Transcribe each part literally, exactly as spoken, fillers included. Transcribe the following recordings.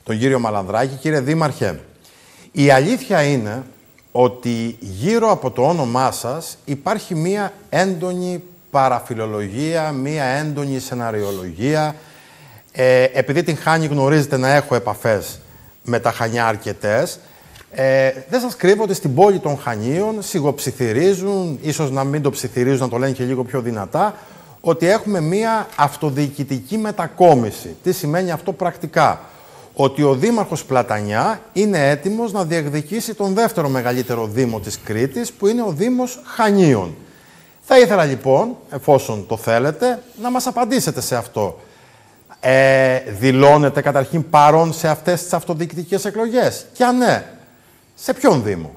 τον κύριο Μαλανδράκη. Κύριε Δήμαρχε, η αλήθεια είναι ότι γύρω από το όνομά σας υπάρχει μία έντονη παραφιλολογία, μία έντονη σεναριολογία. Ε, επειδή την Χάνη γνωρίζετε να έχω επαφές με τα Χανιά αρκετές, ε, δεν σας κρύβω ότι στην πόλη των Χανίων σιγοψιθυρίζουν, ίσως να μην το ψιθυρίζουν, να το λένε και λίγο πιο δυνατά, ότι έχουμε μία αυτοδιοικητική μετακόμιση. Τι σημαίνει αυτό πρακτικά? Ότι ο Δήμαρχος Πλατανιά είναι έτοιμος να διεκδικήσει τον δεύτερο μεγαλύτερο δήμο της Κρήτης, που είναι ο Δήμος Χανίων. Θα ήθελα λοιπόν, εφόσον το θέλετε, να μας απαντήσετε σε αυτό. Ε, δηλώνετε καταρχήν παρόν σε αυτές τις αυτοδιοικητικές εκλογές? Και αν ναι, σε ποιον Δήμο?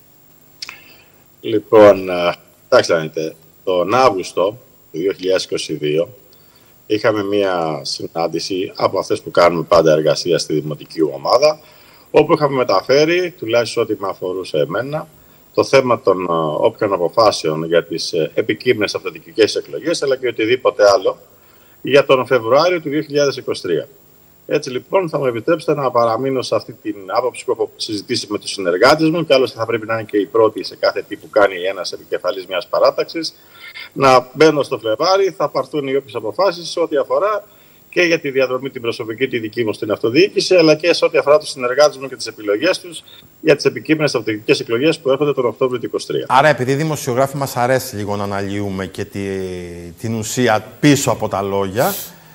Λοιπόν, κοιτάξτε, τον Αύγουστο του δύο χιλιάδες είκοσι δύο είχαμε μία συνάντηση από αυτές που κάνουμε πάντα εργασία στη Δημοτική Ομάδα, όπου είχαμε μεταφέρει, τουλάχιστον ό,τι με αφορούσε εμένα, το θέμα των όποιων αποφάσεων για τις επικείμενες αυτοδιοικητικές εκλογές, αλλά και οτιδήποτε άλλο, για τον Φεβρουάριο του δύο χιλιάδες είκοσι τρία. Έτσι λοιπόν θα μου επιτρέψετε να παραμείνω σε αυτή την άποψη που έχω συζητήσει με τους συνεργάτες μου, και άλλωστε θα πρέπει να είναι και η πρώτη σε κάθε τι που κάνει ένας επικεφαλής μιας παράταξης. Να μπαίνω στο Φλεβάρι, θα πάρθουν οι όποιες αποφάσεις σε ό,τι αφορά και για τη διαδρομή την προσωπική, τη δική μου στην αυτοδιοίκηση, αλλά και σε ό,τι αφορά τους συνεργάτες μου και τις επιλογές τους για τις επικείμενες αυτοδιοικητικές εκλογές που έρχονται τον Οκτώβριο του είκοσι τρία. Άρα, επειδή οι δημοσιογράφοι μας αρέσει λίγο να αναλύουμε και τη, την ουσία πίσω από τα λόγια,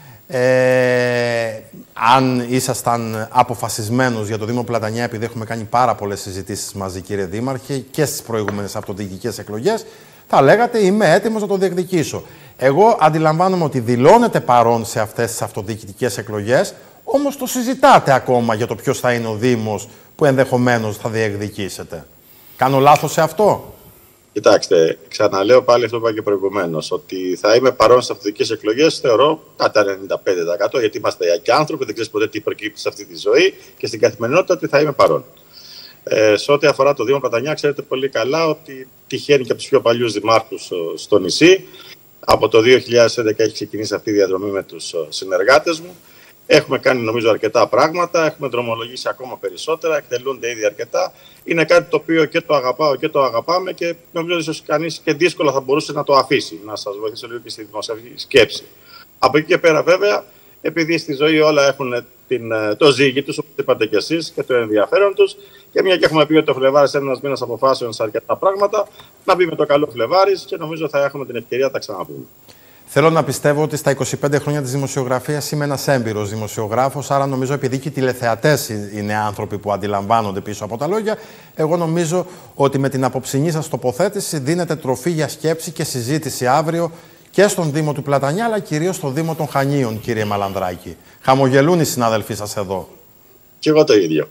ε, αν ήσασταν αποφασισμένος για το Δήμο Πλατανιά, επειδή έχουμε κάνει πάρα πολλές συζητήσεις μαζί, κύριε Δήμαρχε, και στις προηγούμενες αυτοδιοικητικές εκλογές, θα λέγατε είμαι έτοιμος να το διεκδικήσω. Εγώ αντιλαμβάνομαι ότι δηλώνετε παρόν σε αυτές τις αυτοδιοικητικές εκλογές, όμως το συζητάτε ακόμα για το ποιος θα είναι ο Δήμος που ενδεχομένως θα διεκδικήσετε. Κάνω λάθος σε αυτό? Κοιτάξτε, ξαναλέω πάλι αυτό που είπα και προηγουμένως, ότι θα είμαι παρόν στις αυτοδιοικητικές εκλογές, θεωρώ κατά ενενήντα πέντε τοις εκατό, γιατί είμαστε και άνθρωποι, δεν ξέρεις ποτέ τι προκύπτει σε αυτή τη ζωή, και στην καθημερινότητα ότι θα είμαι παρόν. Ε, σε ό,τι αφορά το Δήμο Πλατανιά, ξέρετε πολύ καλά ότι τυχαίνει και από τους πιο παλιούς δημάρχους στο νησί. Από το δύο χιλιάδες έντεκα έχει ξεκινήσει αυτή η διαδρομή με τους συνεργάτες μου. Έχουμε κάνει νομίζω αρκετά πράγματα, έχουμε δρομολογήσει ακόμα περισσότερα, εκτελούνται ήδη αρκετά. Είναι κάτι το οποίο και το αγαπάω και το αγαπάμε, και νομίζω ίσως κανείς και δύσκολα θα μπορούσε να το αφήσει. Να σας βοηθήσω λίγο και στη δημοσιογραφική σκέψη. Από εκεί και πέρα, βέβαια, επειδή στη ζωή όλα έχουν την, το ζύγι τους, όπως είπατε κι εσείς, και το ενδιαφέρον τους, και μια και έχουμε πει ότι το Φλεβάρις είναι ένας μήνας αποφάσεων σε αρκετά πράγματα, να μπει με το καλό Φλεβάρις και νομίζω θα έχουμε την ευκαιρία να τα ξαναπούμε. Θέλω να πιστεύω ότι στα είκοσι πέντε χρόνια της δημοσιογραφίας είμαι ένας έμπειρος δημοσιογράφος, άρα νομίζω, επειδή και οι τηλεθεατές είναι άνθρωποι που αντιλαμβάνονται πίσω από τα λόγια, εγώ νομίζω ότι με την απόψινή σας τοποθέτηση δίνετε τροφή για σκέψη και συζήτηση αύριο και στον Δήμο του Πλατανιά, αλλά κυρίως στον Δήμο των Χανίων, κύριε Μαλανδράκη. Χαμογελούν οι συνάδελφοί σας εδώ. Και εγώ το ίδιο.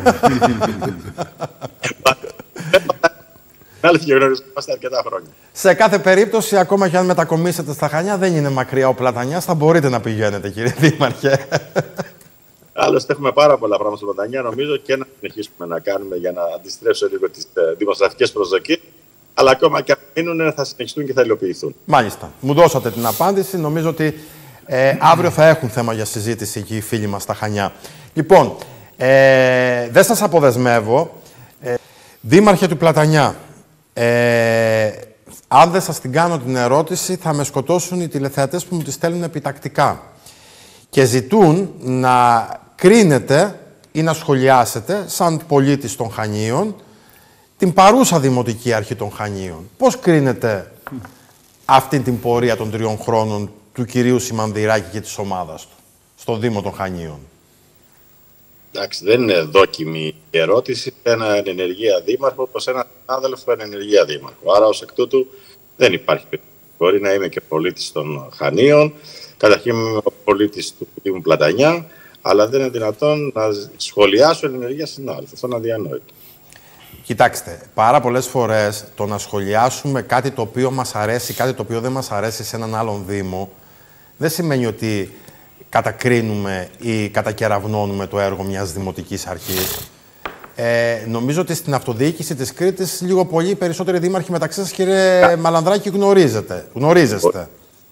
Γνωριζόμαστε αρκετά χρόνια. Σε κάθε περίπτωση, ακόμα και αν μετακομίσετε στα Χανιά, δεν είναι μακριά ο Πλατανιάς, θα μπορείτε να πηγαίνετε, κύριε Δήμαρχε. Άλλωστε, έχουμε πάρα πολλά πράγματα στο Πλατανιά, νομίζω, και να συνεχίσουμε να κάνουμε για να αντιστρέψω λίγο τις δημοσιογραφικές προσδοκίες. Αλλά ακόμα και αν μείνουν, θα συνεχιστούν και θα υλοποιηθούν. Μάλιστα. Μου δώσατε την απάντηση. Νομίζω ότι ε, αύριο θα έχουν θέμα για συζήτηση εκεί οι φίλοι μας στα Χανιά. Λοιπόν, ε, δεν σας αποδεσμεύω. Ε, Δήμαρχε του Πλατανιά, ε, αν δεν σας την κάνω την ερώτηση, θα με σκοτώσουν οι τηλεθεατές που μου τη στέλνουν επιτακτικά. Και ζητούν να κρίνετε ή να σχολιάσετε, σαν πολίτης των Χανίων, την παρούσα Δημοτική Αρχή των Χανίων. Πώς κρίνετε αυτή την πορεία των τριών χρόνων του κυρίου Σιμανδηράκη και της ομάδας του στο Δήμο των Χανίων? Εντάξει, δεν είναι δόκιμη η ερώτηση. Ένα ενεργεία δήμαρχο προς ένα συνάδελφο ενεργεία δήμαρχο. Άρα, ως εκ τούτου, δεν υπάρχει περίπτωση. Μπορεί να είμαι και πολίτης των Χανίων, καταρχήν είμαι πολίτης του Δήμου Πλατανιά, αλλά δεν είναι δυνατόν να σχολιάσω ενεργεία συνάδελφο. Αυτό είναι αδιανόητο. Κοιτάξτε, πάρα πολλές φορές το να σχολιάσουμε κάτι το οποίο μας αρέσει, κάτι το οποίο δεν μας αρέσει σε έναν άλλον Δήμο, δεν σημαίνει ότι κατακρίνουμε ή κατακεραυνώνουμε το έργο μιας δημοτικής αρχής. Ε, νομίζω ότι στην αυτοδιοίκηση της Κρήτης λίγο πολύ περισσότεροι δήμαρχοι μεταξύ σας, κύριε Μαλανδράκη, γνωρίζετε. Γνωρίζεστε.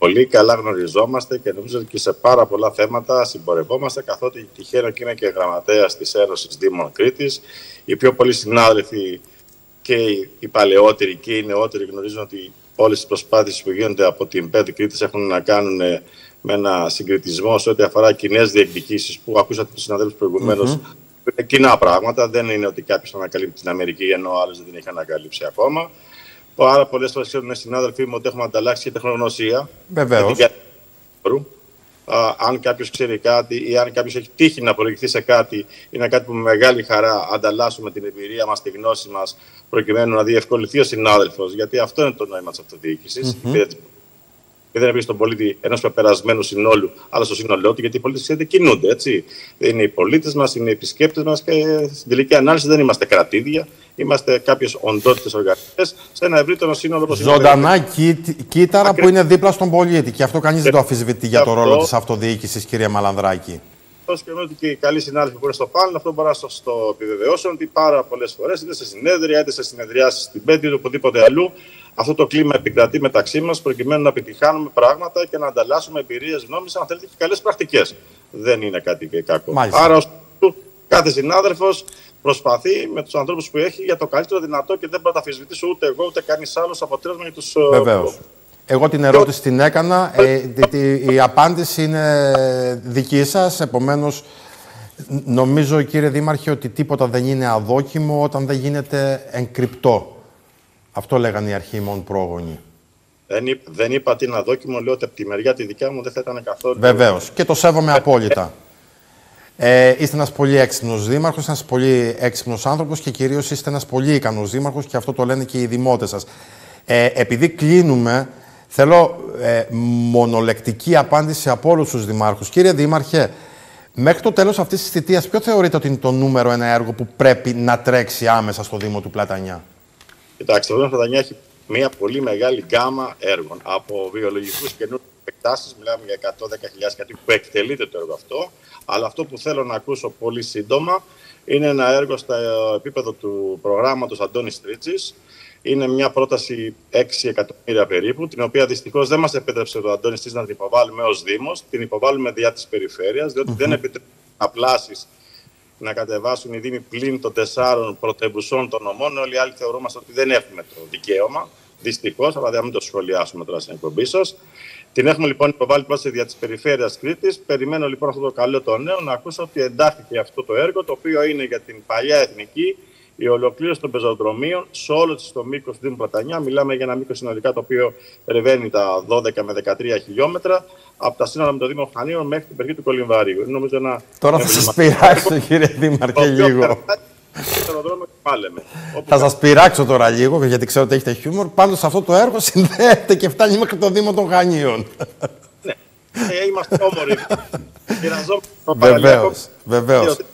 πολύ καλά γνωριζόμαστε και νομίζω ότι και σε πάρα πολλά θέματα συμπορευόμαστε, καθότι τυχαίνω και είμαι και γραμματέας της Ένωσης Δήμων Κρήτης. Οι πιο πολλοί συνάδελφοι και οι παλαιότεροι και οι νεότεροι γνωρίζουν ότι όλες τις προσπάθειες που γίνονται από την ΠΕΔ Κρήτης έχουν να κάνουν με ένα συγκριτισμό σε ό,τι αφορά κοινές διεκδικήσεις που ακούσατε τους συναδέλφους προηγουμένως. Mm-hmm. Είναι κοινά πράγματα. Δεν είναι ότι κάποιος ανακαλύπτει την Αμερική ενώ ο άλλος δεν την έχει ανακαλύψει ακόμα. Πάρα πολλές φορές ξέρουν οι συνάδελφοί μου ότι έχουμε ανταλλάξει και τεχνογνωσία. Βεβαίως. Αν κάποιος ξέρει κάτι ή αν κάποιος έχει τύχει να προηγηθεί σε κάτι, είναι κάτι που με μεγάλη χαρά ανταλλάσσουμε την εμπειρία μας, τη γνώση μας, προκειμένου να διευκολυνθεί ο συνάδελφος. Γιατί αυτό είναι το νόημα της αυτοδιοίκησης. Mm-hmm. Και δεν είναι στον πολίτη ενός πεπερασμένου συνόλου, αλλά στο σύνολό του, γιατί οι πολίτες ξέρετε κινούνται. Έτσι. Είναι οι πολίτες μας, είναι οι επισκέπτες μας και στην τελική ανάλυση δεν είμαστε κρατήδια. Είμαστε κάποιες οντότητες οργανικές σε ένα ευρύτερο σύνολο όπως ζωντανά κύτταρα Ακρι... που είναι δίπλα στον πολίτη. Και αυτό κανείς δεν το αμφισβητεί για το ρόλο της αυτοδιοίκησης, κυρία Μαλανδράκη. Και ότι και οι καλοί συνάδελφοι που είναι στο πάνελ, αυτό μπορώ να σας το επιβεβαιώσω ότι πάρα πολλές φορές, είτε σε συνέδρια, είτε σε συνεδριάσεις στην ΠΕΔ, είτε οπουδήποτε αλλού, αυτό το κλίμα επικρατεί μεταξύ μας προκειμένου να επιτυχάνουμε πράγματα και να ανταλλάσσουμε εμπειρίες, γνώμες, αν θέλετε, και καλές πρακτικές. Δεν είναι κάτι και κακό. Μάλιστα. Άρα, κάθε συνάδελφος προσπαθεί με τους ανθρώπους που έχει για το καλύτερο δυνατό και δεν μπορώ να τα αμφισβητήσω ούτε εγώ ούτε κανείς άλλος αποτέλεσμα για τους. Βεβαίως. Εγώ την ερώτηση την έκανα. Ε, η απάντηση είναι δική σας. Επομένως, νομίζω, κύριε Δήμαρχε, ότι τίποτα δεν είναι αδόκιμο όταν δεν γίνεται εγκρυπτό. Αυτό λέγανε οι αρχήμων πρόγονοι. Δεν, είπα, δεν είπα τι είναι αδόκιμο, λέω ότι από τη μεριά τη δικιά μου δεν θα ήταν καθόλου. Βεβαίως. Και το σέβομαι απόλυτα. Ε, είστε ένας πολύ έξυπνος δήμαρχος, ένας πολύ έξυπνος άνθρωπος και κυρίως είστε ένας πολύ ικανός δήμαρχος και αυτό το λένε και οι δημότες σας. Ε, επειδή κλείνουμε, θέλω ε, μονολεκτική απάντηση από όλους τους δημάρχους. Κύριε Δήμαρχε, μέχρι το τέλος αυτής της θητείας, ποιο θεωρείτε ότι είναι το νούμερο ένα έργο που πρέπει να τρέξει άμεσα στο Δήμο του Πλατανιά? Κοιτάξτε, το Δήμο του Πλατανιά έχει μια πολύ μεγάλη γκάμα έργων. Από βιολογικούς καινούριους εκτάσεις, μιλάμε για εκατόν δέκα χιλιάδες κατοίκους που εκτελείται το έργο αυτό. Αλλά αυτό που θέλω να ακούσω πολύ σύντομα είναι ένα έργο στο επίπεδο του προγράμματος Αντώνης Τρίτσης. Είναι μια πρόταση έξι εκατομμύρια περίπου, την οποία δυστυχώς δεν μας επέτρεψε ο Αντώνης Τρίτσης να την υποβάλουμε ως Δήμος. Την υποβάλλουμε διά της περιφέρειας, διότι mm-hmm. δεν επιτρέπει απλάσεις να κατεβάσουν οι Δήμοι πλην των τεσσάρων πρωτεύουσών των νομών. Όλοι οι άλλοι θεωρούμαστε ότι δεν έχουμε το δικαίωμα. Δυστυχώς, αλλά δεν μην το σχολιάσουμε τώρα στην εκπομπή σας. Την έχουμε λοιπόν υποβάλει πρώτα δια της περιφέρειας Κρήτης. Περιμένω λοιπόν αυτό το καλό το νέο να ακούσω ότι εντάχθηκε αυτό το έργο, το οποίο είναι για την παλιά εθνική, η ολοκλήρωση των πεζοδρομίων σε όλο το μήκος του Δήμου Πλατανιά. Μιλάμε για ένα μήκος συνολικά το οποίο ρεβαίνει τα δώδεκα με δεκατρία χιλιόμετρα από τα σύνορα με το Δήμο Χανίων μέχρι την περιοχή του Κολυμβαρίου. Νομίζω ένα... Τώρα θα σας πειράξω, κύριε Δήμαρχε, λίγο. Θα σας πειράξω τώρα λίγο, γιατί ξέρω ότι έχετε χιούμορ. Πάντως αυτό το έργο συνδέεται και φτάνει μέχρι το Δήμο των Χανίων. Ναι, είμαστε όμορφοι. Βεβαίως, βεβαίως.